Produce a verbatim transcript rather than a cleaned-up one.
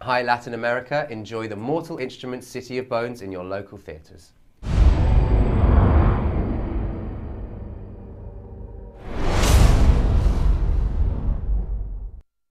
Hi Latin America, enjoy the Mortal Instruments City of Bones in your local theatres.